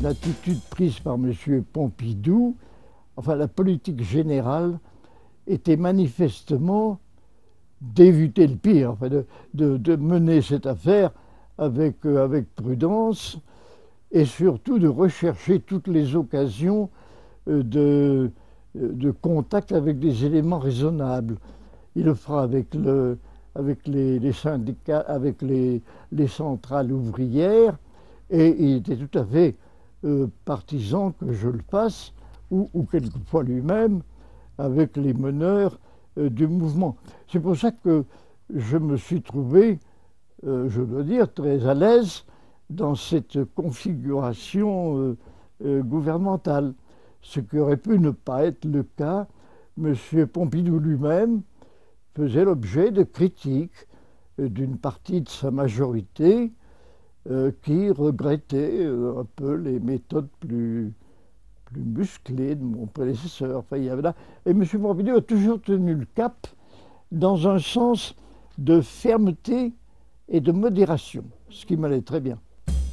l'attitude prise par M. Pompidou, enfin la politique générale, était manifestement d'éviter le pire, enfin de mener cette affaire avec prudence et surtout de rechercher toutes les occasions de contact avec des éléments raisonnables. Il le fera avec les syndicats, avec les centrales ouvrières, et il était tout à fait partisan que je le fasse, ou quelquefois lui-même, avec les meneurs du mouvement. C'est pour ça que je me suis trouvé, je dois dire, très à l'aise dans cette configuration gouvernementale, ce qui aurait pu ne pas être le cas. M. Pompidou lui-même faisait l'objet de critiques d'une partie de sa majorité qui regrettait un peu les méthodes plus musclées de mon prédécesseur. Enfin, il y avait là. Et M. Pompidou a toujours tenu le cap dans un sens de fermeté et de modération, ce qui m'allait très bien.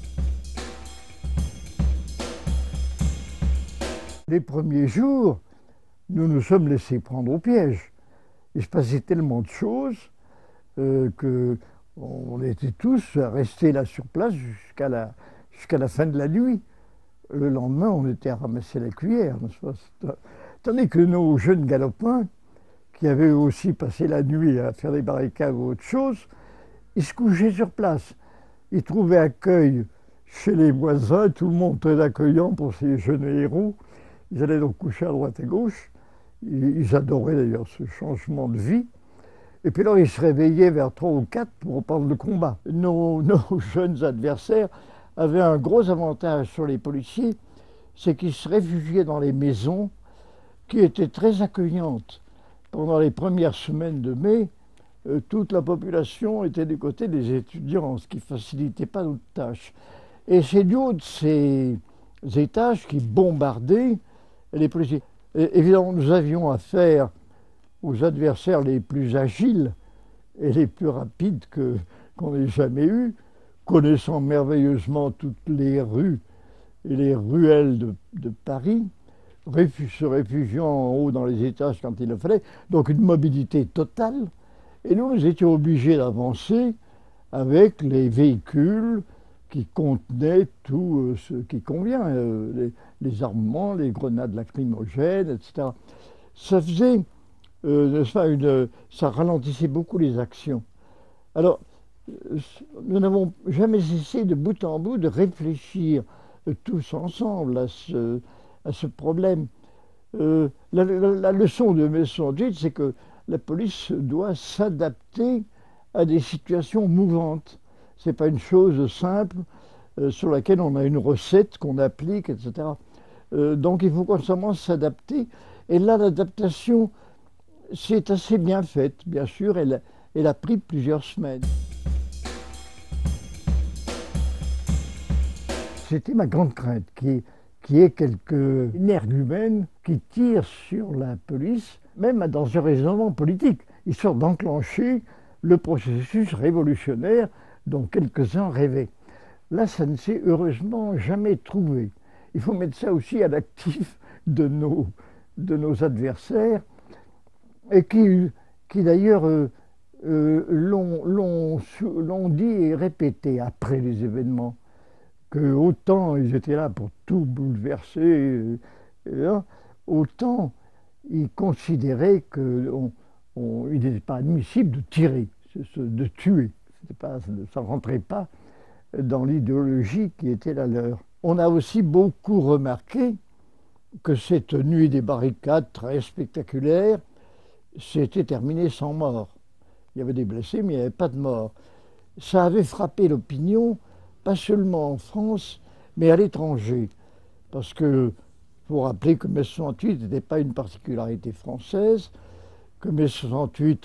Les premiers jours, nous nous sommes laissés prendre au piège. Il se passait tellement de choses qu'on était tous restés là sur place jusqu'à la fin de la nuit. Le lendemain, on était à ramasser la cuillère, n'est-ce pas? Tandis que nos jeunes galopins, qui avaient aussi passé la nuit à faire des barricades ou autre chose, ils se couchaient sur place. Ils trouvaient accueil chez les voisins, tout le monde très accueillant pour ces jeunes héros. Ils allaient donc coucher à droite et gauche. Ils adoraient d'ailleurs ce changement de vie. Et puis alors, ils se réveillaient vers 3 ou 4 pour reprendre le combat. Nos jeunes adversaires avaient un gros avantage sur les policiers, c'est qu'ils se réfugiaient dans les maisons qui étaient très accueillantes. Pendant les premières semaines de mai, toute la population était du côté des étudiants, ce qui ne facilitait pas notre tâche. Et c'est du haut de ces étages qui bombardaient les policiers. Et évidemment, nous avions affaire aux adversaires les plus agiles et les plus rapides qu'on ait jamais eus, connaissant merveilleusement toutes les rues et les ruelles de Paris, se réfugiant en haut dans les étages quand il le fallait, donc une mobilité totale. Et nous étions obligés d'avancer avec les véhicules qui contenaient tout ce qui convient, les armements, les grenades lacrymogènes, etc. Ça faisait, ça ralentissait beaucoup les actions. Alors, nous n'avons jamais cessé de bout en bout de réfléchir tous ensemble à ce problème. La leçon de mai 68, c'est que la police doit s'adapter à des situations mouvantes. Ce n'est pas une chose simple sur laquelle on a une recette qu'on applique, etc. Donc il faut constamment s'adapter. Et là, l'adaptation, c'est assez bien faite, bien sûr. Elle a pris plusieurs semaines. C'était ma grande crainte, qui est quelques énergumènes qui tirent sur la police, même dans un raisonnement politique, histoire d'enclencher le processus révolutionnaire dont quelques-uns rêvaient. Là, ça ne s'est heureusement jamais trouvé. Il faut mettre ça aussi à l'actif de nos adversaires, et qui d'ailleurs l'ont dit et répété après les événements, que autant ils étaient là pour tout bouleverser, autant ils considéraient qu'il n'était pas admissible de tirer, de tuer. Ça ne rentrait pas dans l'idéologie qui était la leur. On a aussi beaucoup remarqué que cette nuit des barricades très spectaculaire s'était terminée sans mort. Il y avait des blessés, mais il n'y avait pas de mort. Ça avait frappé l'opinion, pas seulement en France, mais à l'étranger. Parce que, il faut rappeler que mai 68 n'était pas une particularité française, que mai 68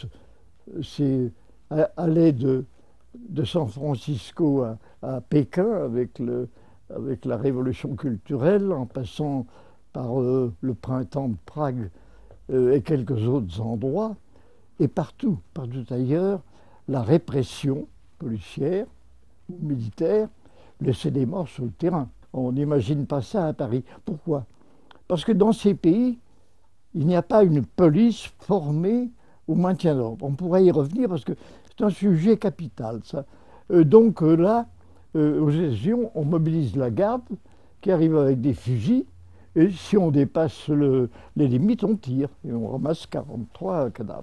allait de San Francisco à Pékin avec la révolution culturelle, en passant par le printemps de Prague et quelques autres endroits, et partout ailleurs, la répression policière ou militaire laissait des morts sur le terrain. On n'imagine pas ça à Paris. Pourquoi? Parce que dans ces pays, il n'y a pas une police formée au maintien de l'ordre. On pourrait y revenir parce que c'est un sujet capital, ça. Donc là, aux États-Unis, on mobilise la garde qui arrive avec des fusils, et si on dépasse les limites, on tire, et on ramasse 43 cadavres.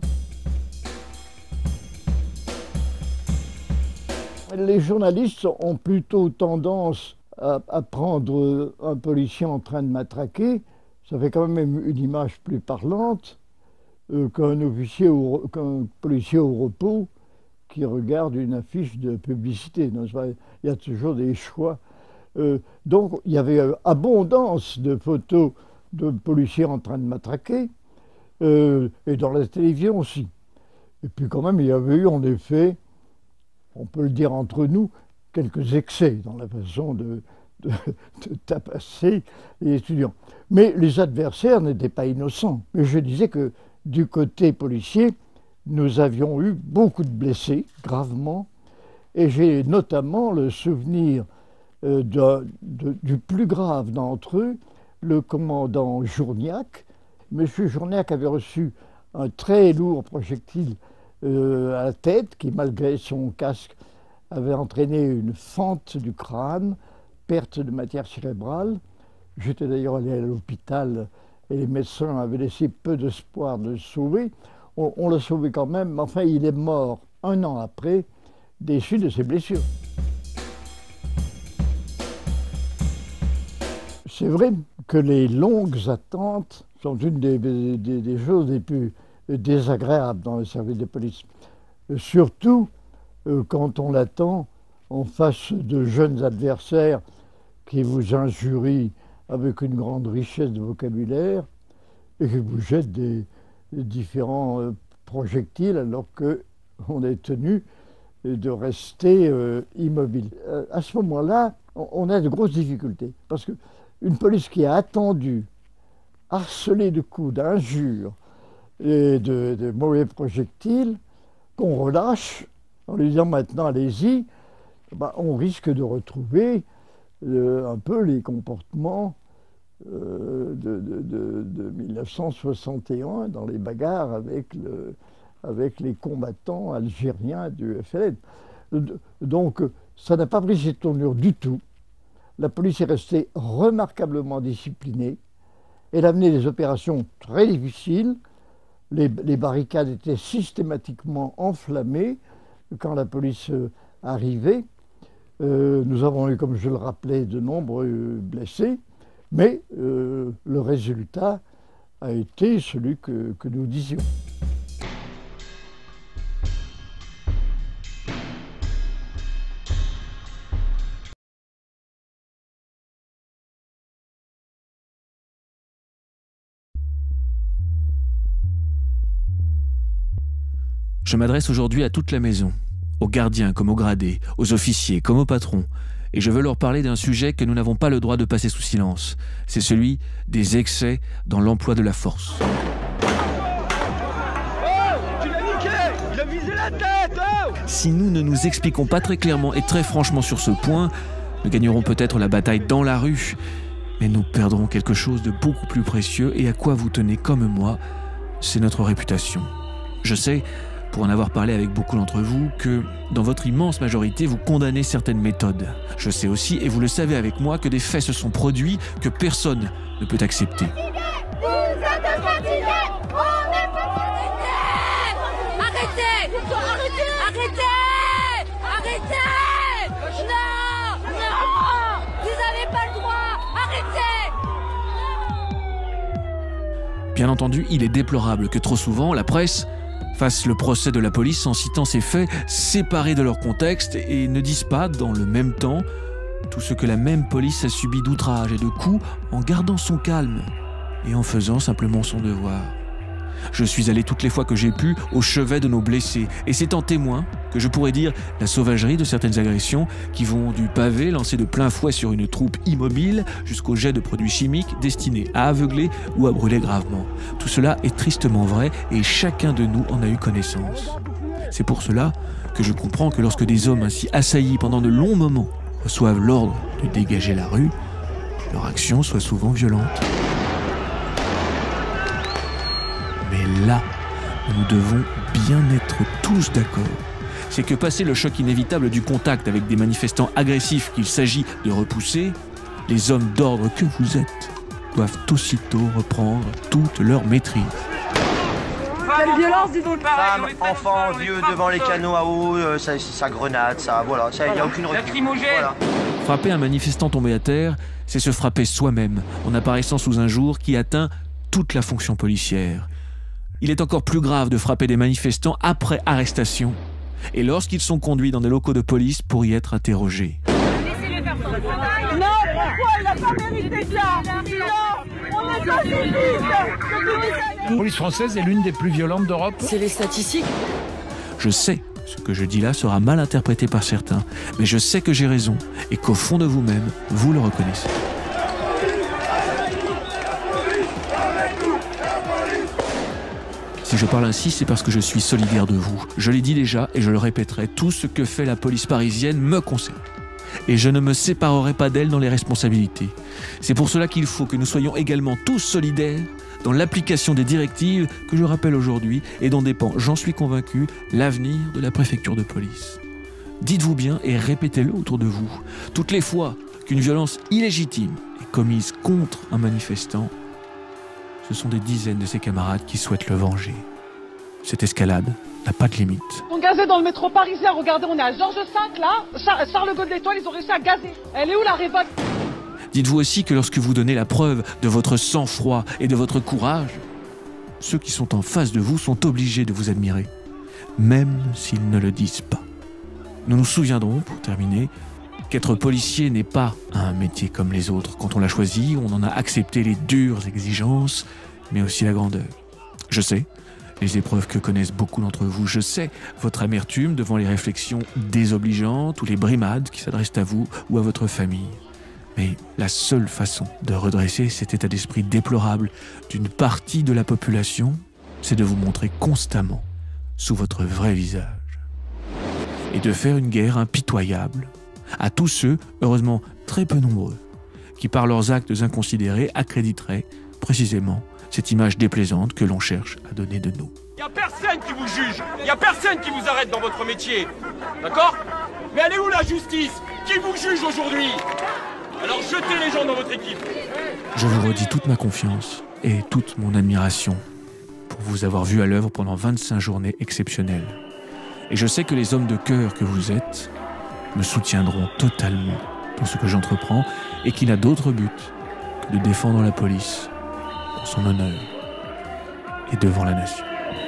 Les journalistes ont plutôt tendance à prendre un policier en train de matraquer. Ça fait quand même une image plus parlante qu'un policier au repos qui regarde une affiche de publicité. Il y a toujours des choix. Donc il y avait abondance de photos de policiers en train de matraquer, et dans la télévision aussi. Et puis quand même, il y avait eu en effet, on peut le dire entre nous, quelques excès dans la façon de tapasser les étudiants. Mais les adversaires n'étaient pas innocents. Mais je disais que du côté policier, nous avions eu beaucoup de blessés, gravement, et j'ai notamment le souvenir du plus grave d'entre eux, le commandant Journiac. Monsieur Journiac avait reçu un très lourd projectile à la tête, qui, malgré son casque, avait entraîné une fente du crâne, perte de matière cérébrale. J'étais d'ailleurs allé à l'hôpital et les médecins avaient laissé peu d'espoir de le sauver. On l'a sauvé quand même, mais enfin il est mort un an après, déçu de ses blessures. C'est vrai que les longues attentes sont une des choses les plus désagréables dans le service de police. Surtout quand on l'attend en face de jeunes adversaires qui vous injurient avec une grande richesse de vocabulaire et qui vous jettent des différents projectiles alors qu'on est tenu de rester immobile. À ce moment-là, on a de grosses difficultés parce qu'une police qui a attendu, harcelée de coups, d'injures et de mauvais projectiles, qu'on relâche en lui disant maintenant allez-y, on risque de retrouver un peu les comportements de 1961 dans les bagarres avec les combattants algériens du FLN. Donc ça n'a pas pris cette tournure du tout. La police est restée remarquablement disciplinée. Elle a mené des opérations très difficiles. Les barricades étaient systématiquement enflammées quand la police arrivait. Nous avons eu, comme je le rappelais, de nombreux blessés, mais le résultat a été celui que nous disions. Je m'adresse aujourd'hui à toute la maison, aux gardiens comme aux gradés, aux officiers comme aux patrons, et je veux leur parler d'un sujet que nous n'avons pas le droit de passer sous silence. C'est celui des excès dans l'emploi de la force. Si nous ne nous expliquons pas très clairement et très franchement sur ce point, nous gagnerons peut-être la bataille dans la rue, mais nous perdrons quelque chose de beaucoup plus précieux et à quoi vous tenez comme moi, c'est notre réputation. Je sais, pour en avoir parlé avec beaucoup d'entre vous, que dans votre immense majorité, vous condamnez certaines méthodes. Je sais aussi, et vous le savez avec moi, que des faits se sont produits que personne ne peut accepter. Vous êtes fatigués! On est fatigués! Arrêtez! Arrêtez! Arrêtez! Non! Non! Vous n'avez pas le droit! Arrêtez! Bien entendu, il est déplorable que trop souvent, la presse fasse le procès de la police en citant ces faits séparés de leur contexte et ne dise pas, dans le même temps, tout ce que la même police a subi d'outrages et de coups en gardant son calme et en faisant simplement son devoir. Je suis allé toutes les fois que j'ai pu au chevet de nos blessés et c'est en témoin que je pourrais dire la sauvagerie de certaines agressions qui vont du pavé lancé de plein fouet sur une troupe immobile jusqu'au jet de produits chimiques destinés à aveugler ou à brûler gravement. Tout cela est tristement vrai et chacun de nous en a eu connaissance. C'est pour cela que je comprends que lorsque des hommes ainsi assaillis pendant de longs moments reçoivent l'ordre de dégager la rue, leur action soit souvent violente. Mais là, nous devons bien être tous d'accord. C'est que passé le choc inévitable du contact avec des manifestants agressifs qu'il s'agit de repousser, les hommes d'ordre que vous êtes doivent aussitôt reprendre toute leur maîtrise. Quelle violence, dis donc. Femmes, enfants, vieux devant les canaux à eau, ça grenade, voilà, il n'y a aucune recul. Voilà. Frapper un manifestant tombé à terre, c'est se frapper soi-même en apparaissant sous un jour qui atteint toute la fonction policière. Il est encore plus grave de frapper des manifestants après arrestation et lorsqu'ils sont conduits dans des locaux de police pour y être interrogés. Non, pourquoi il n'a pas mérité ça? Non, on est pacifique. La police française est l'une des plus violentes d'Europe. C'est les statistiques. Je sais, ce que je dis là sera mal interprété par certains, mais je sais que j'ai raison et qu'au fond de vous-même, vous le reconnaissez. Si je parle ainsi, c'est parce que je suis solidaire de vous. Je l'ai dit déjà et je le répéterai, tout ce que fait la police parisienne me concerne. Et je ne me séparerai pas d'elle dans les responsabilités. C'est pour cela qu'il faut que nous soyons également tous solidaires dans l'application des directives que je rappelle aujourd'hui et dont dépend, j'en suis convaincu, l'avenir de la préfecture de police. Dites-vous bien et répétez-le autour de vous. Toutes les fois qu'une violence illégitime est commise contre un manifestant, ce sont des dizaines de ses camarades qui souhaitent le venger. Cette escalade n'a pas de limite. On gazait dans le métro parisien, regardez, on est à Georges V là, Charles de Gaulle l'Étoile, ils ont réussi à gazer. Elle est où la révolte? Dites-vous aussi que lorsque vous donnez la preuve de votre sang-froid et de votre courage, ceux qui sont en face de vous sont obligés de vous admirer, même s'ils ne le disent pas. Nous nous souviendrons, pour terminer, qu'être policier n'est pas un métier comme les autres. Quand on l'a choisi, on en a accepté les dures exigences, mais aussi la grandeur. Je sais les épreuves que connaissent beaucoup d'entre vous. Je sais votre amertume devant les réflexions désobligeantes ou les brimades qui s'adressent à vous ou à votre famille. Mais la seule façon de redresser cet état d'esprit déplorable d'une partie de la population, c'est de vous montrer constamment sous votre vrai visage. Et de faire une guerre impitoyable à tous ceux, heureusement très peu nombreux, qui par leurs actes inconsidérés accréditeraient précisément cette image déplaisante que l'on cherche à donner de nous. Il n'y a personne qui vous juge, il n'y a personne qui vous arrête dans votre métier, d'accord? Mais elle est où la justice? Qui vous juge aujourd'hui? Alors jetez les gens dans votre équipe. Je vous redis toute ma confiance et toute mon admiration pour vous avoir vu à l'œuvre pendant 25 journées exceptionnelles. Et je sais que les hommes de cœur que vous êtes me soutiendront totalement dans ce que j'entreprends et qui n'a d'autre but que de défendre la police dans son honneur et devant la nation.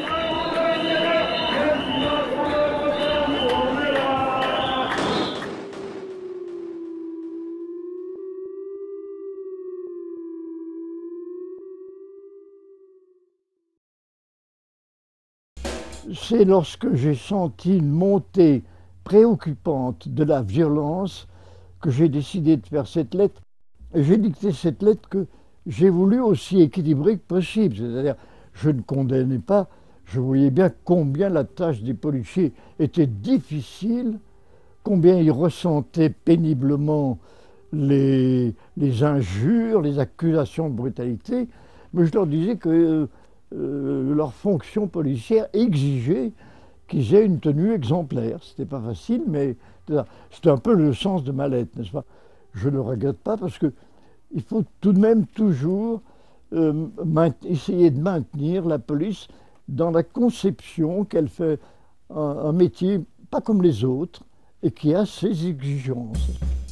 C'est lorsque j'ai senti une montée préoccupante de la violence que j'ai décidé de faire cette lettre. Et j'ai dicté cette lettre que j'ai voulu aussi équilibrée que possible. C'est-à-dire, je ne condamnais pas, je voyais bien combien la tâche des policiers était difficile, combien ils ressentaient péniblement les injures, les accusations de brutalité. Mais je leur disais que leur fonction policière exigeait qu'ils aient une tenue exemplaire. C'était pas facile, mais c'était un peu le sens de ma lettre, n'est-ce pas? Je ne le regrette pas parce que il faut tout de même toujours essayer de maintenir la police dans la conception qu'elle fait un métier pas comme les autres et qui a ses exigences.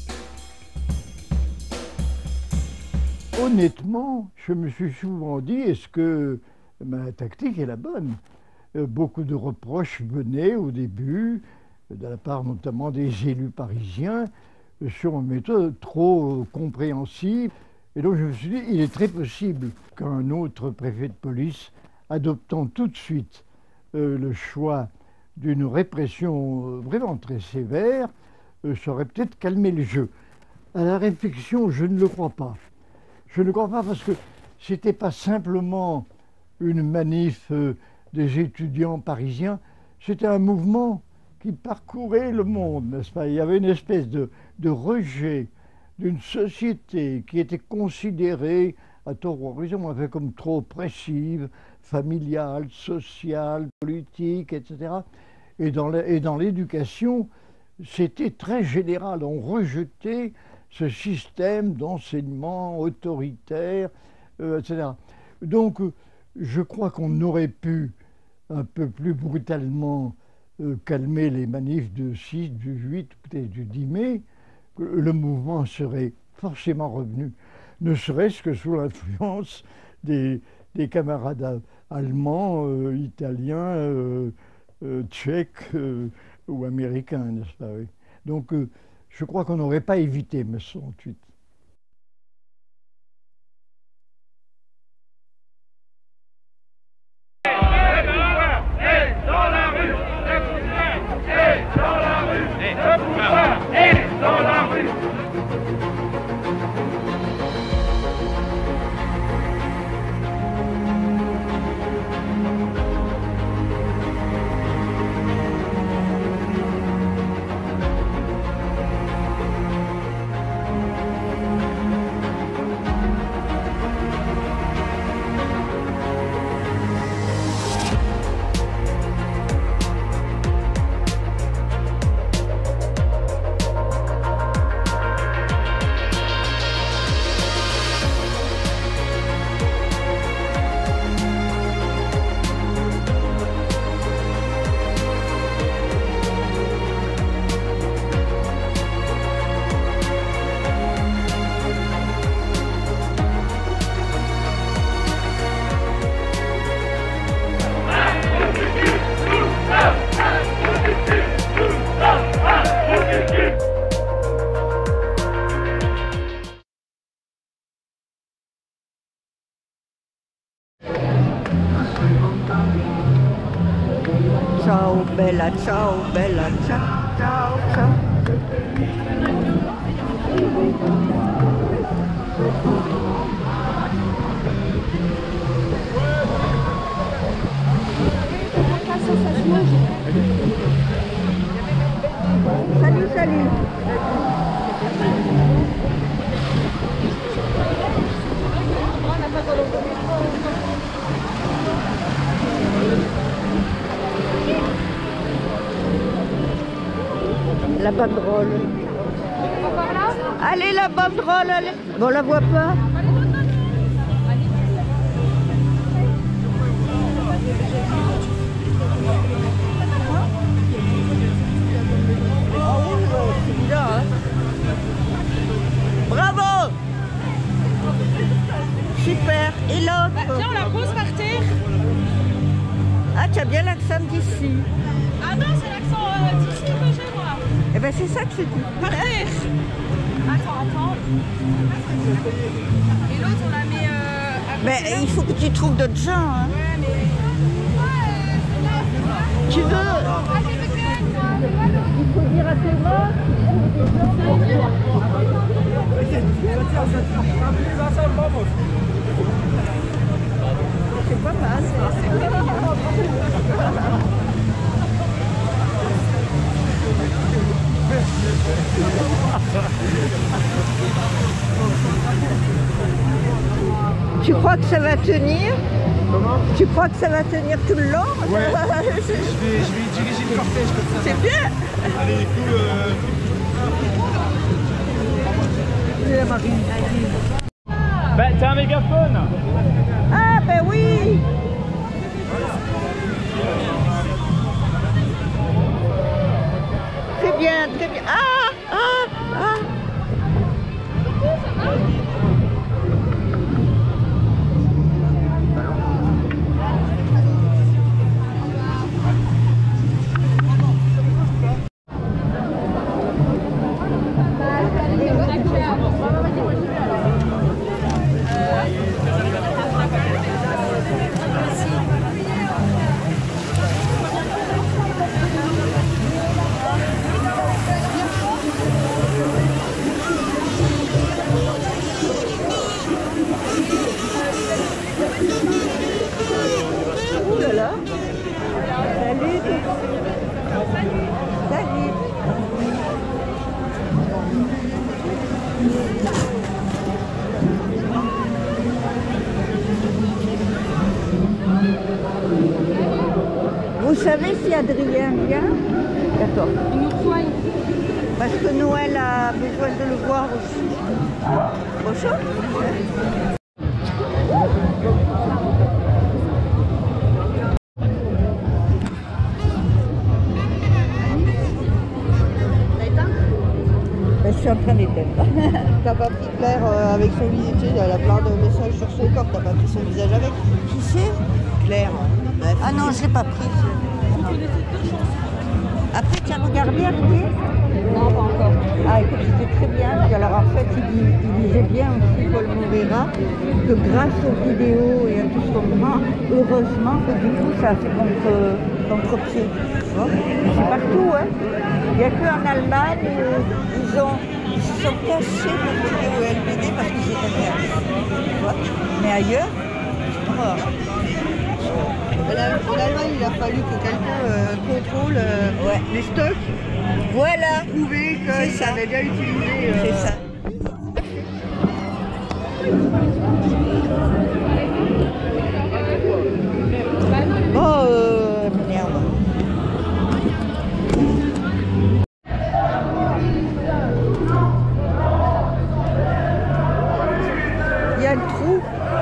Honnêtement, je me suis souvent dit, est-ce que ma tactique est la bonne? Beaucoup de reproches venaient au début, de la part notamment des élus parisiens, sur une méthode trop compréhensive. Et donc je me suis dit, il est très possible qu'un autre préfet de police, adoptant tout de suite le choix d'une répression vraiment très sévère, saurait peut-être calmer le jeu. À la réflexion, je ne le crois pas. Je ne le crois pas parce que c'était pas simplement une manif des étudiants parisiens, c'était un mouvement qui parcourait le monde, n'est-ce pas? Il y avait une espèce de rejet d'une société qui était considérée, à tort ou à raison, comme trop oppressive, familiale, sociale, politique, etc. Et dans l'éducation, c'était très général. On rejetait ce système d'enseignement autoritaire, etc. Donc, je crois qu'on aurait pu un peu plus brutalement calmer les manifs du 6, du 8, peut-être du 10 mai. Le mouvement serait forcément revenu, ne serait-ce que sous l'influence des camarades allemands, italiens, tchèques ou américains, n'est-ce pas, oui. Donc, je crois qu'on n'aurait pas évité mai 68. Ciao bella, ciao bella, ciao, ciao, ciao. Salut, salut. La banderole. Allez, la banderole, allez. Bon, on la voit pas. C'est bien, hein. Bravo. Super. Et l'autre? Tiens, on la pose par terre. Ah, tu as bien l'accent d'ici. Ah non, c'est l'accent d'ici que j'ai, moi. Eh ben c'est ça que je dis. Par terre. Attends. Et l'autre, on la met à Mais il faut que tu trouves d'autres gens. Hein. Ouais, mais... Tu veux? Il faut dire à tes mains. C'est pas mal. Tu crois que ça va tenir? Comment? Tu crois que ça va tenir tout le long? Ouais. je vais diriger le cortège comme ça. C'est bien. Allez, du coup, C'est Marie. Ben, t'as un mégaphone. Ah ben oui. Très bien, très bien. Ah. Ouh là là. Salut. Salut. Vous savez si Adrien vient? D'accord. Il nous soigne. Parce que Noël a besoin de le voir aussi. Bonjour. Je suis en train d'éteindre. T'as pas pris Claire avec son visage, elle a plein de messages sur son corps, t'as pas pris son visage avec. Qui c'est? Claire. Ah non, je l'ai pas pris. Après, tu as regardé après? Non, pas encore. Ah écoute, c'était très bien. Puis alors en fait, il disait bien aussi, Paul Moreira, que grâce aux vidéos et à tout ce qu'on prend, heureusement que du coup ça a fait contre-pied. C'est partout, hein. Il n'y a qu'en Allemagne où ils se sont cachés pour tirer au LBD parce qu'ils étaient interdits. Mais ailleurs, c'est mort. En Allemagne, il a fallu que quelqu'un contrôle les stocks. Voilà. Prouver qu'ils avaient bien utilisé. C'est ça. Merde. Il y a un trou.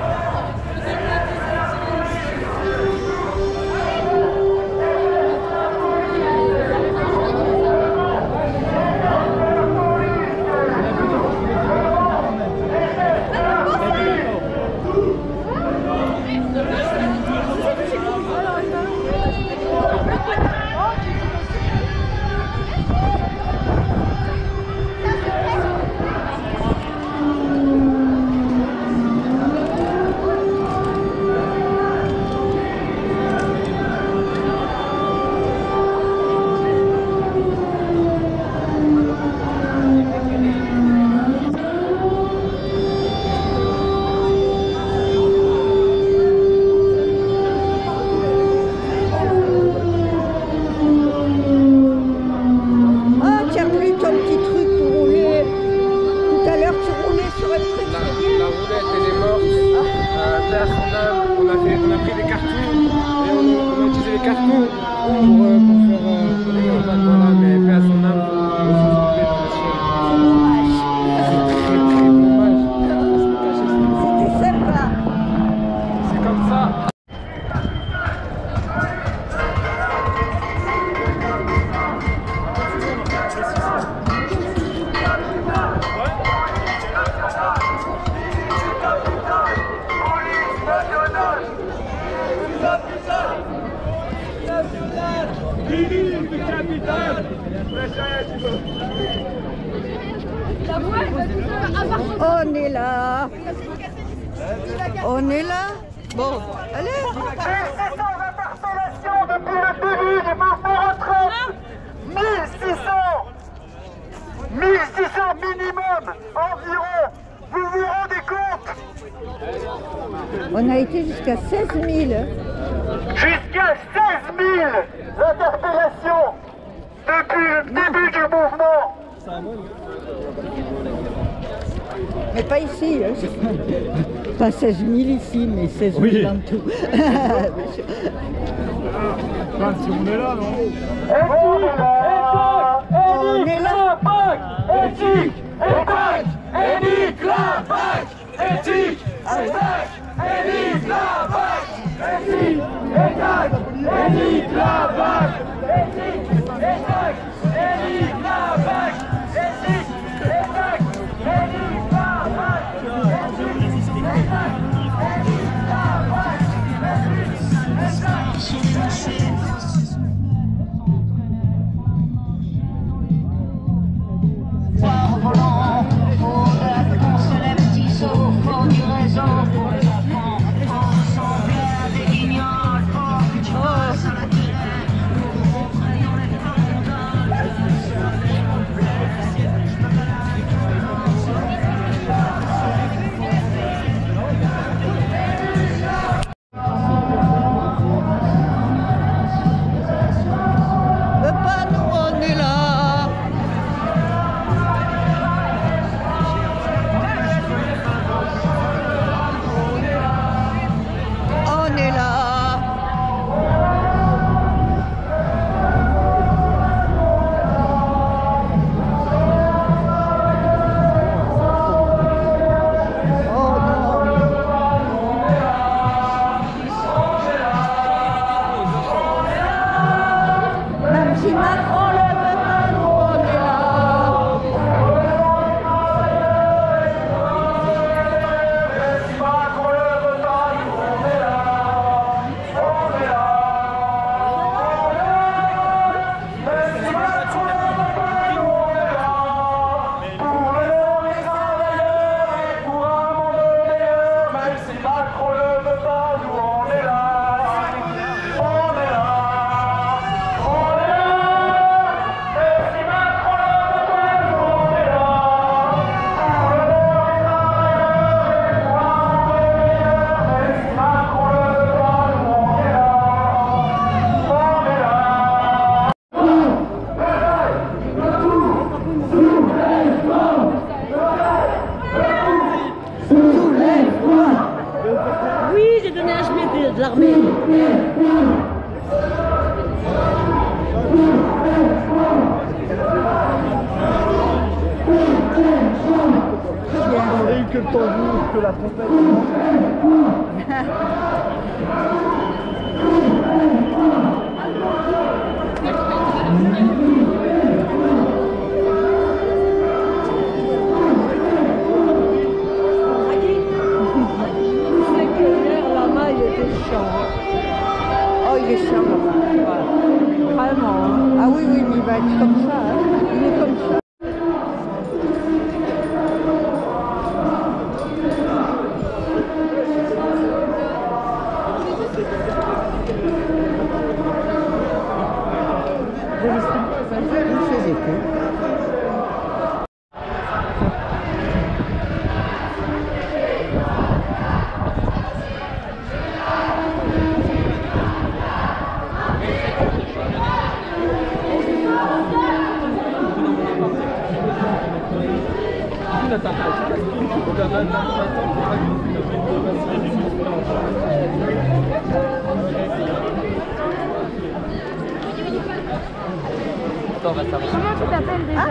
On est là. On est là. Bon, allez. 1600 interpellations depuis le début du mouvement retraite. 1600 minimum environ. Vous vous rendez compte? On a été jusqu'à 16 000. Jusqu'à 16 000 interpellations depuis le début du mouvement. Mais pas ici. Hein. Pas 16 000 ici, mais 16 000 en tout. Si on est là, non? On est là. Éthique, éthique, éthique, la PAC, éthique, éthique, la PAC, éthique, éthique, la PAC, éthique, éthique, la PAC, éthique, Oh, Macron le veut pas, nous on est là. Oui, j'ai donné un chemin de l'armée. On a eu que le tambour, que la trompette. Là-bas, il était chiant. Oh, il est chiant là-bas. Vraiment. Hein. Ah oui, oui, mais il va être comme ça. Hein. Il est comme ça. Comment tu t'appelles déjà?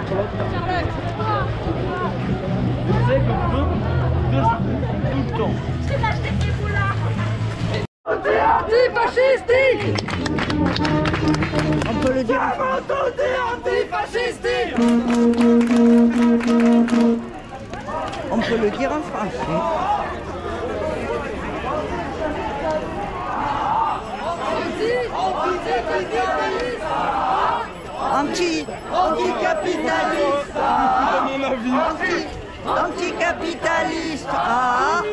Tu sais que tout le temps. Tu m'as acheté des boulards. Antifascistique! On peut le dire. Antifascistique! On peut le dire en français. Anticapitaliste! À mon avis. Anticapitaliste! Ah!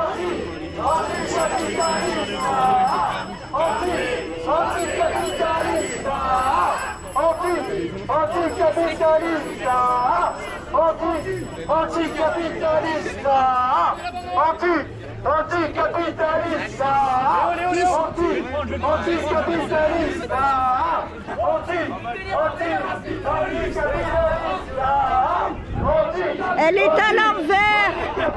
Elle est à l'envers.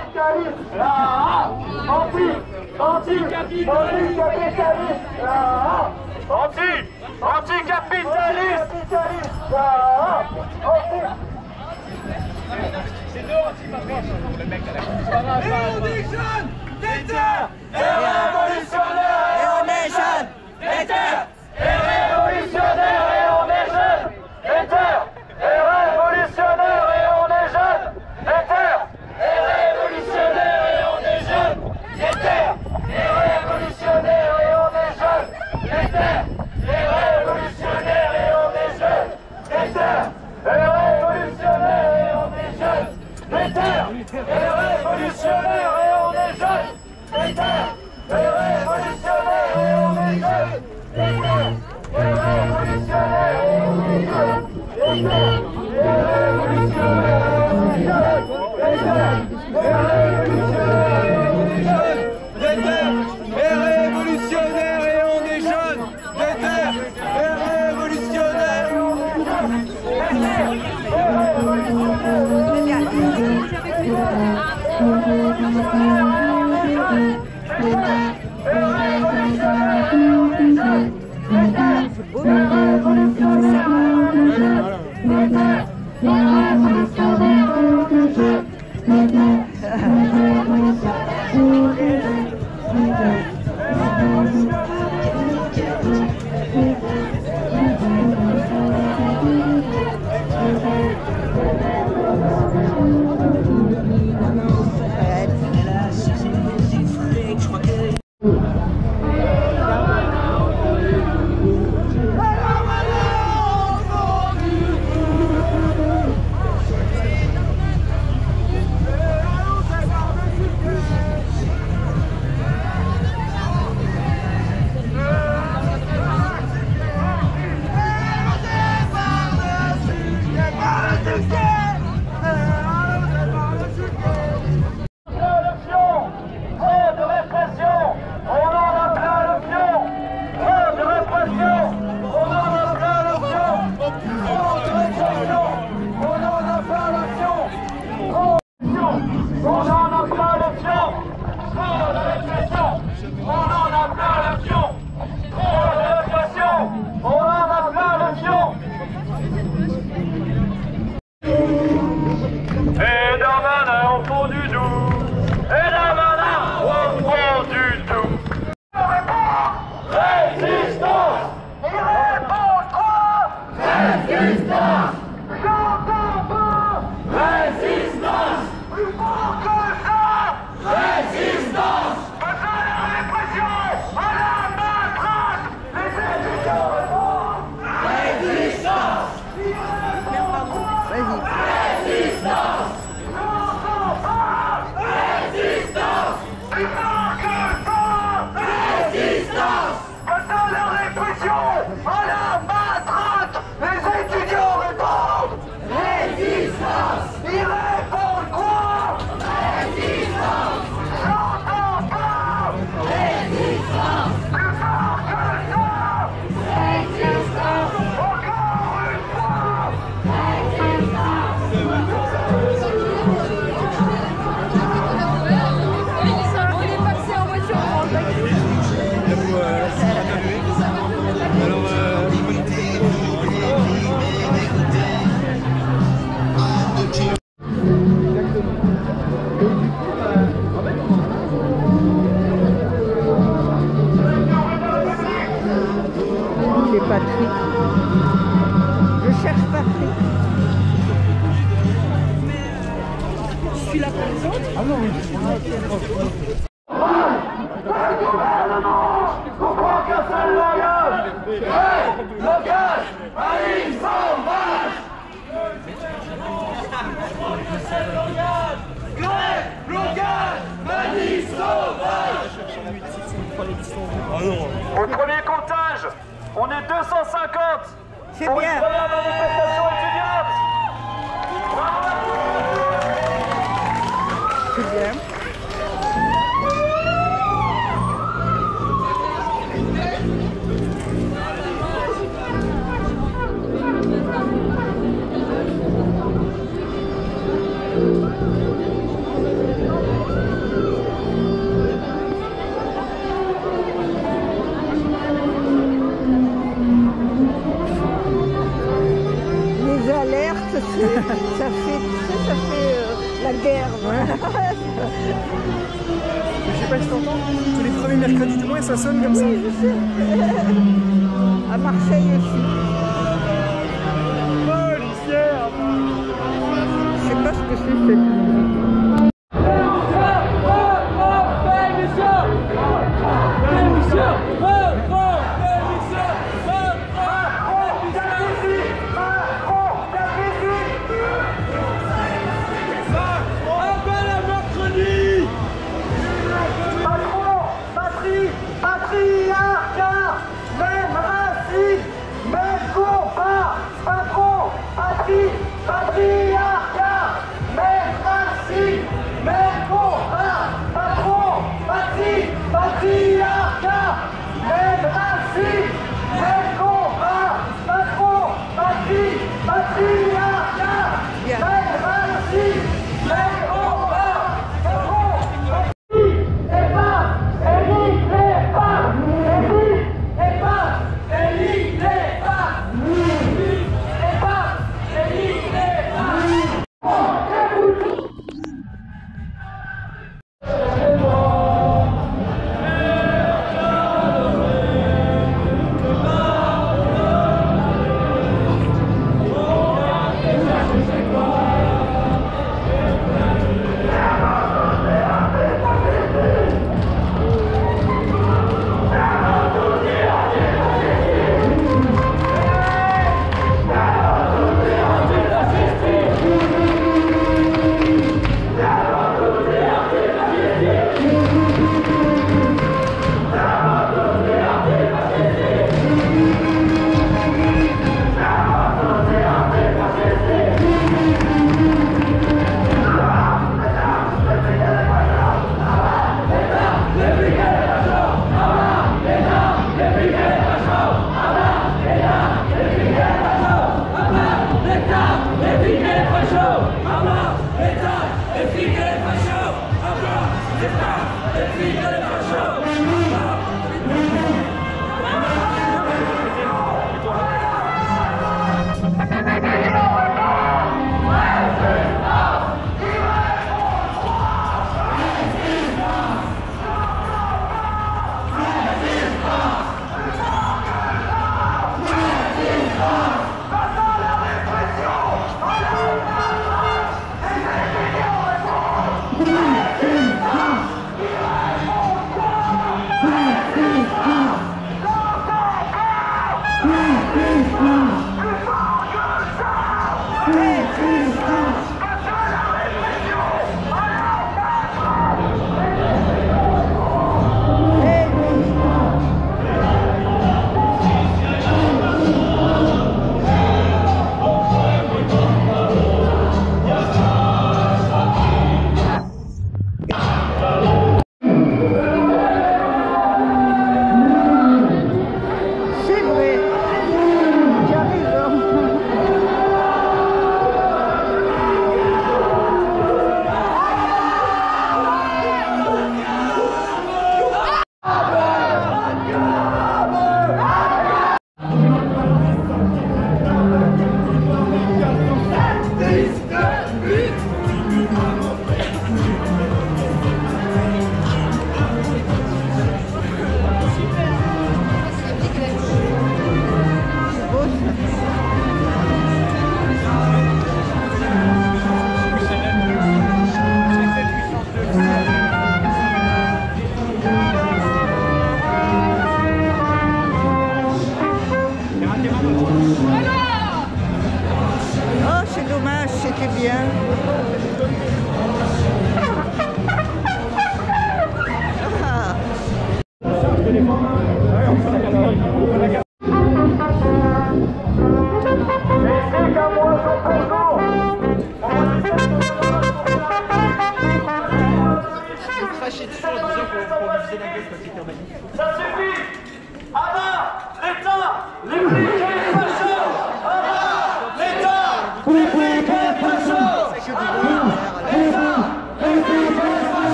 Et on est jeunes, des terres, et révolutionnaires, et on est jeunes, des terres, et révolutionnaires, et on est jeunes, des terres, et révolutionnaires, et on est jeunes, des terres, et révolutionnaires, et on est jeunes, des terres, et révolutionnaires, et on est jeunes, des terres, et révolutionnaires, et on est jeunes, des terres, et révolutionnaires, et on est jeunes, des terres, et révolutionnaire et on est jeunes, des terres, et révolutionnaire et on est jeunes, des terres, et révolutionnaire et on est jeunes, des terres, et révolutionnaire et on est jeunes, des terres, et révolutionnaire et on est jeunes, des terres, et révolutionnaire et on est jeunes, des terres, et révolutionnaire et on est jeunes, des terres, est Patrick. Je cherche Patrick. Je suis la présente. Ah non, oui. Comprends qu'un seul langage. Blocage, Paris sauvage. Grève, blocage, Paris sauvage. Au premier comptage, on est 250. C'est pour bien. une première manifestation étudiante. C'est bien. Les alertes, ça fait la guerre. Je sais pas si t'entends, tous les premiers mercredis du mois ça sonne comme ça. Oui, je sais. À Marseille aussi. Policière. Je sais pas ce que c'est cette musique. Patriarcat, même racine, même combat, patron, patriarcat, même racine, même combat, patron, patriarcat, même racine, même combat, patron, patriarcat, même racine, même combat, patron, C'est vrai. Tu as raison.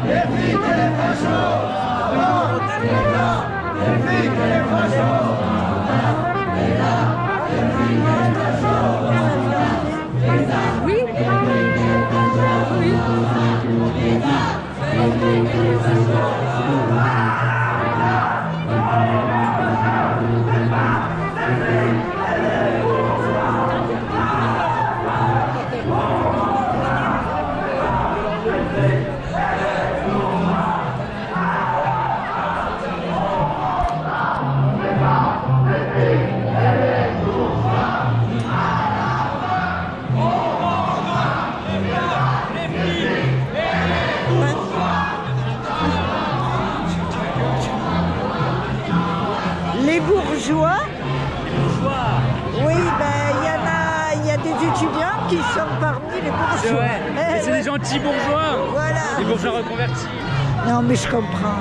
les flics et les fachos. À bas l'État, les flics et les fachos. À bas l'État, les flics et les fachos. Oui. Les bourgeois. Oui, ben il y a des étudiants qui sont parmi les bourgeois. C'est vrai. Et c'est des gentils bourgeois. Voilà. Des bourgeois reconvertis. Non, mais je comprends.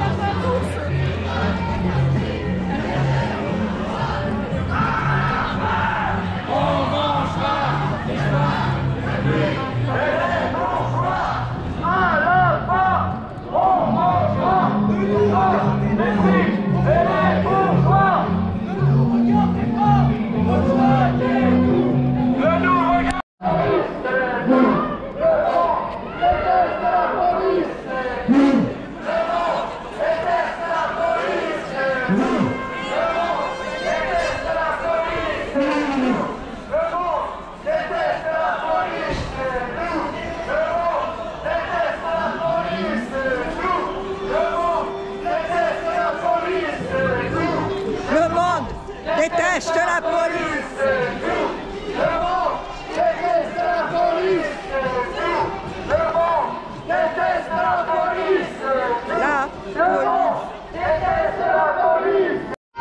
Déteste la police. Le monde déteste la police. Le monde déteste la police. Le monde déteste la police.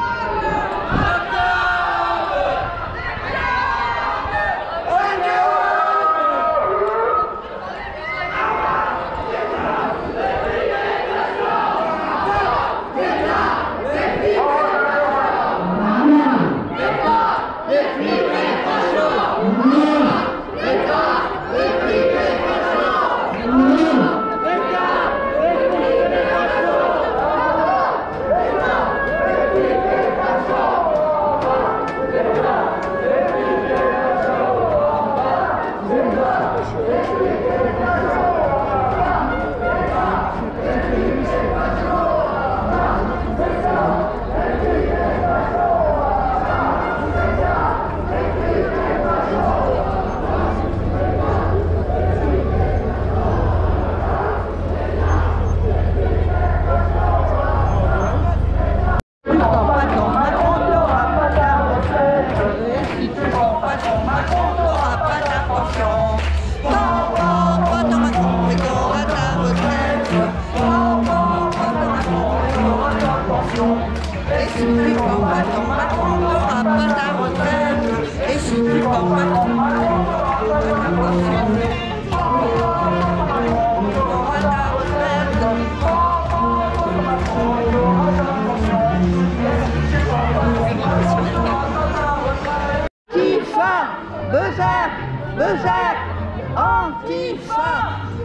Besac, Antifa.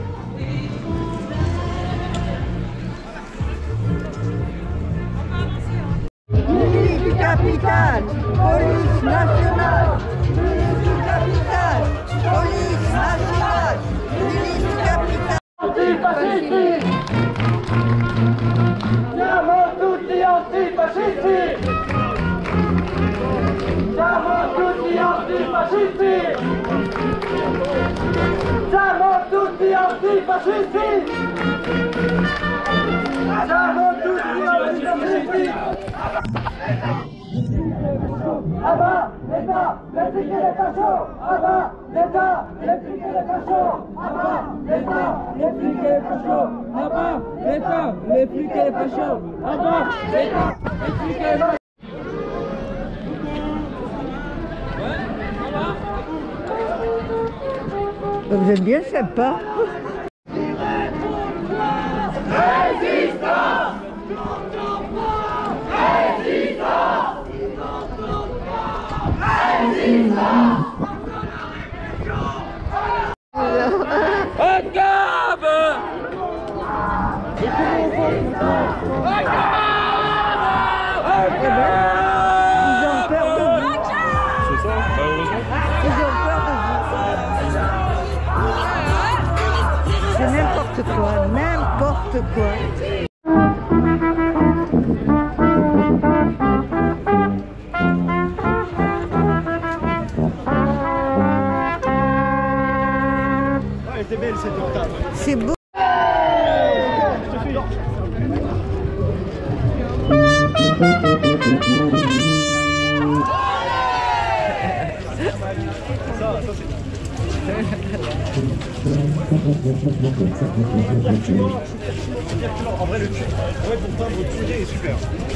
Milice du capital, police nationale. Milice du capital, police nationale. Milice du capital. Antifascisti. Siamo tutti antifascisti. Siamo tutti antifascisti. Siamo tutti antifascisti. Siamo tutti antifascisti. À bas l'État, les flics et les fachos. À bas l'État, les flics et les fachos. À bas l'État, les flics et les fachos. À bas l'État, les flics et les fachos. À bas l'État, les flics et les fachos. Vous êtes bien sympa. Résistance! Résistance! Résistance! Un cave! C'est n'importe quoi, n'importe quoi. Elle était belle cette octave. C'est beau. En vrai, pourtant, votre sujet est super.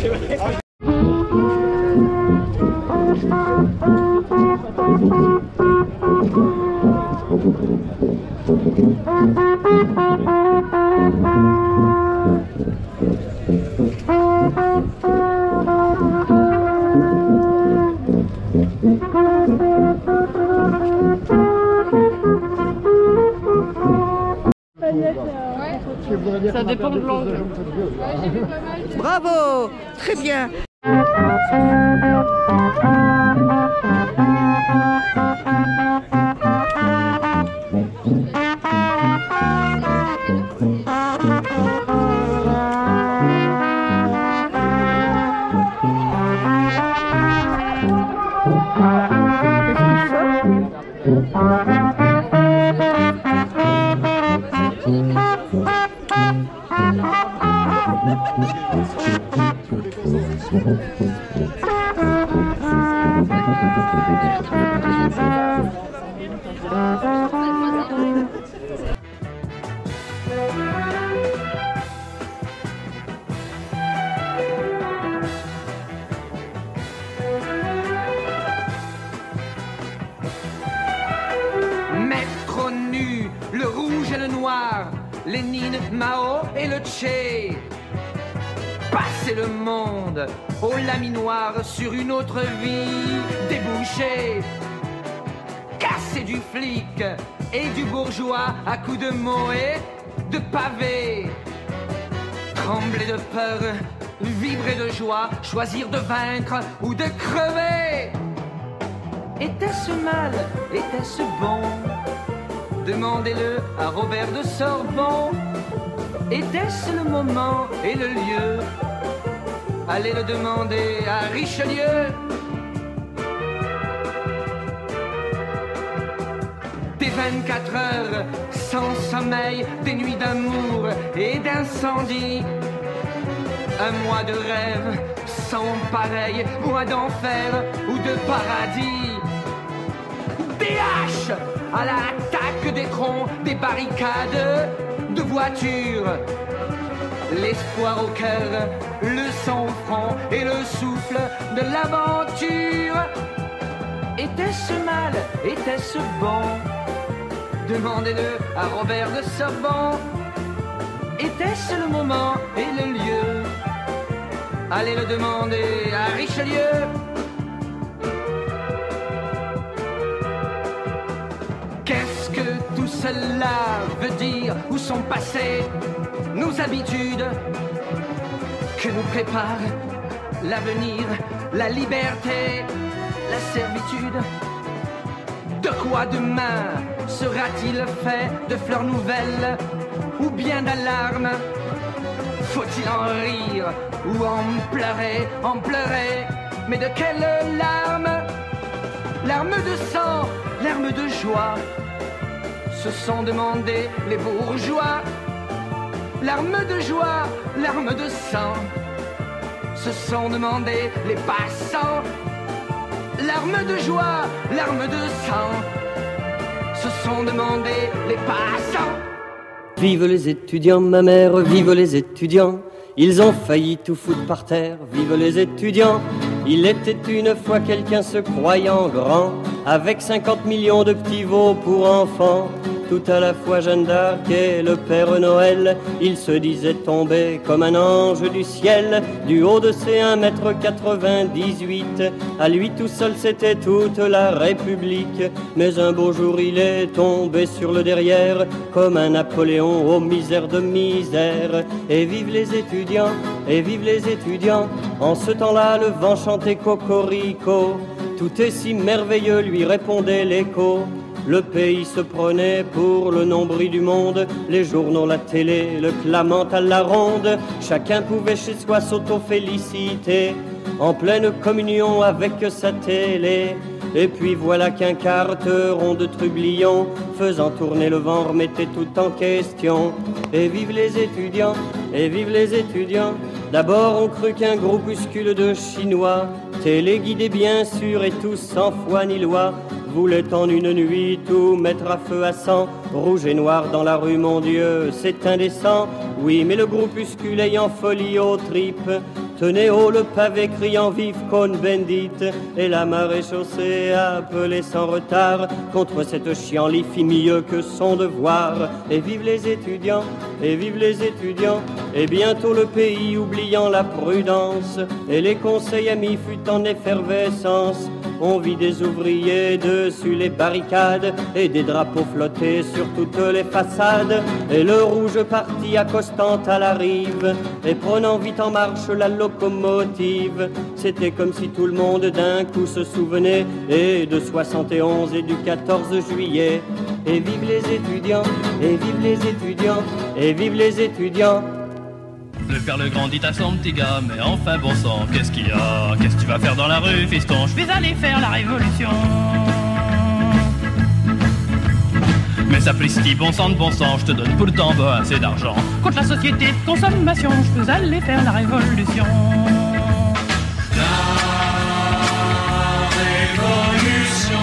Ça dépend de l'angle. Bravo, très bien. Mettre au nu le rouge et le noir, Lénine, Mao et le Tché. Passer le monde au laminoir sur une autre vie débouchée. Casser du flic et du bourgeois à coups de mots et de pavés. Trembler de peur, vibrer de joie, choisir de vaincre ou de crever. Était-ce mal? Était-ce bon? Demandez-le à Robert de Sorbonne. Était-ce le moment et le lieu? Allez le demander à Richelieu. Des 24 heures sans sommeil, des nuits d'amour et d'incendie. Un mois de rêve sans pareil, mois d'enfer ou de paradis. Des haches à l'attaque des troncs, des barricades de voitures. L'espoir au cœur, le sang au front et le souffle de l'aventure. Était-ce mal? Était-ce bon? Demandez-le à Robert de Sorbonne. Était-ce le moment et le lieu? Allez le demander à Richelieu. Qu'est-ce que tout cela veut dire? Où sont passées nos habitudes? Que nous prépare l'avenir, la liberté, la servitude? De quoi demain sera-t-il fait? De fleurs nouvelles ou bien d'alarmes? Faut-il en rire ou en pleurer? En pleurer, mais de quelles larmes? Larmes de sang, larmes de joie, se sont demandés les bourgeois. Larmes de joie, larmes de sang, se sont demandés les passants. Larmes de joie, larmes de sang, se sont demandés les passants. Vive les étudiants, ma mère, vive les étudiants. Ils ont failli tout foutre par terre, vive les étudiants. Il était une fois quelqu'un se croyant grand, avec 50 millions de petits veaux pour enfants. tout à la fois Jeanne d'Arc et le Père Noël. Il se disait tomber comme un ange du ciel, du haut de ses 1,98 m. À lui tout seul c'était toute la République. Mais un beau jour il est tombé sur le derrière, comme un Napoléon aux misères de misère. Et vive les étudiants, et vive les étudiants. En ce temps-là le vent chantait cocorico. Tout est si merveilleux, lui répondait l'écho. Le pays se prenait pour le nombril du monde, les journaux, la télé, le clamant à la ronde. Chacun pouvait chez soi s'auto-féliciter, en pleine communion avec sa télé. Et puis voilà qu'un carteron de trublion, faisant tourner le vent, remettait tout en question. Et vive les étudiants, et vive les étudiants. D'abord on crut qu'un groupuscule de Chinois, téléguidés bien sûr et tous sans foi ni loi, voulait en une nuit tout mettre à feu à sang. Rouge et noir dans la rue, mon Dieu, c'est indécent. Oui, mais le groupuscule ayant folie aux tripes tenait haut le pavé criant vive Cohn-Bendit. Et la marée chaussée appelait sans retard contre cette chienlit fit mieux que son devoir. Et vive les étudiants, et vive les étudiants. Et bientôt le pays oubliant la prudence et les conseils amis fut en effervescence. On vit des ouvriers dessus les barricades et des drapeaux flottés sur toutes les façades. Et le rouge parti accostant à la rive et prenant vite en marche la locomotive. C'était comme si tout le monde d'un coup se souvenait et de 71 et du 14 juillet. Et vive les étudiants, et vive les étudiants, et vive les étudiants. Le père Legrand dit à son petit gars, mais enfin bon sang, qu'est-ce qu'il y a? Qu'est-ce que tu vas faire dans la rue, fiston? Je vais aller faire la révolution. Mais sapristi, bon sang de bon sang, je te donne pour le temps bas assez d'argent. Contre la société de consommation, je peux aller faire la révolution. La révolution.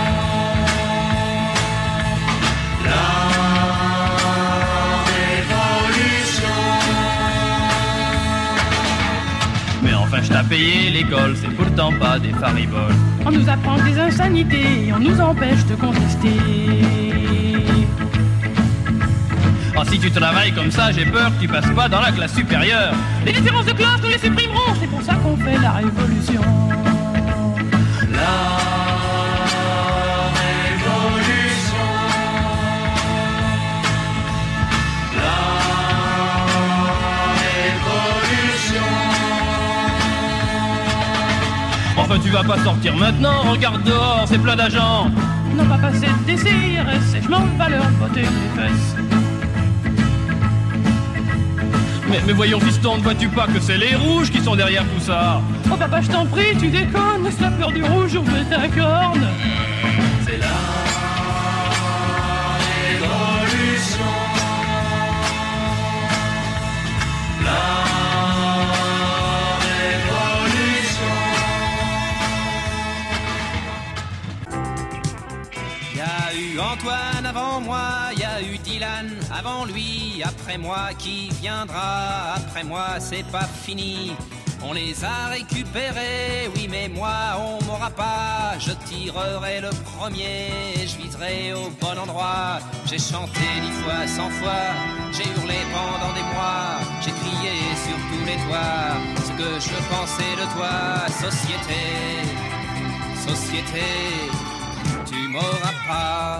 Enfin, je t'ai payé l'école, c'est pourtant pas des fariboles. On nous apprend des insanités et on nous empêche de contester. Oh, si tu travailles comme ça, j'ai peur que tu passes pas dans la classe supérieure. Les différences de classe, nous les supprimerons, c'est pour ça qu'on fait la révolution. La enfin, tu vas pas sortir maintenant, regarde dehors, c'est plein d'agents. Non, pas passer des CRS et je m'en bats leur botter les fesses. Mais voyons, fiston, ne vois-tu pas que c'est les rouges qui sont derrière tout ça? Oh papa, je t'en prie, tu déconnes, c'est la peur du rouge, on veut ta corne. C'est la révolution. Antoine avant moi, y a eu Dylan avant lui, après moi qui viendra, après moi c'est pas fini. On les a récupérés, oui mais moi on m'aura pas. Je tirerai le premier, je viserai au bon endroit. J'ai chanté 10 fois, 100 fois, j'ai hurlé pendant des mois. J'ai crié sur tous les toits ce que je pensais de toi. Société, société, tu m'auras pas.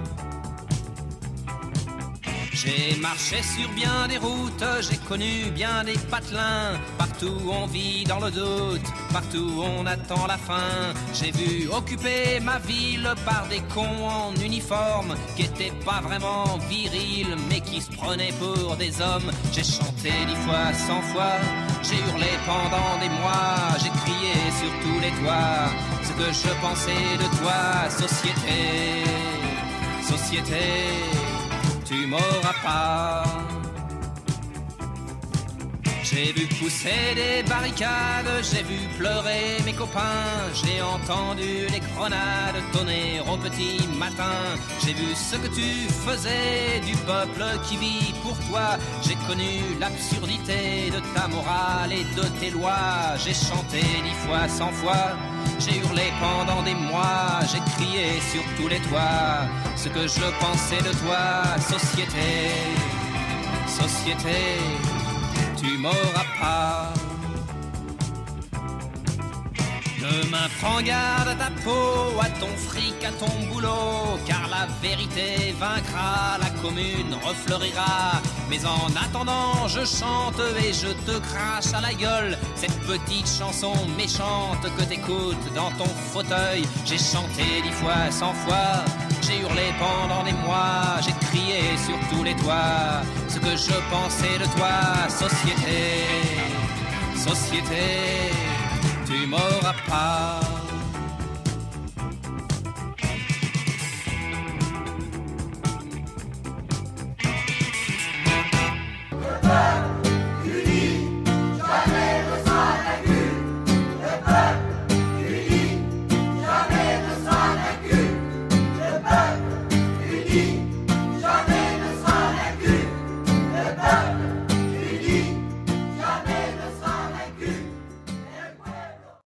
J'ai marché sur bien des routes, j'ai connu bien des patelins. Partout on vit dans le doute, partout on attend la fin. J'ai vu occuper ma ville par des cons en uniforme qui étaient pas vraiment virils mais qui se prenaient pour des hommes. J'ai chanté 10 fois, 100 fois, j'ai hurlé pendant des mois. J'ai crié sur tous les toits ce que je pensais de toi. Société, société, tu m'auras pas. J'ai vu pousser des barricades, j'ai vu pleurer mes copains, j'ai entendu les grenades tonner au petit matin. J'ai vu ce que tu faisais du peuple qui vit pour toi. J'ai connu l'absurdité de ta morale et de tes lois. J'ai chanté 10 fois, 100 fois, J'ai hurlé pendant des mois, j'ai crié sur tous les toits ce que je pensais de toi, société, société, tu m'auras pas. Demain prends garde à ta peau, à ton fric, à ton boulot, car la vérité vaincra, la commune refleurira. Mais en attendant je chante et je te crache à la gueule cette petite chanson méchante que t'écoutes dans ton fauteuil. J'ai chanté 10 fois, 100 fois, j'ai hurlé pendant des mois, j'ai crié sur tous les toits ce que je pensais de toi, société, société, tu m'auras pas.